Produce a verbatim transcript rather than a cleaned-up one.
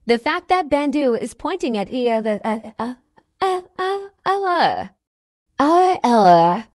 The fact that Bandu is pointing at Ella, uh, uh, uh, uh, Ella, uh, Ella,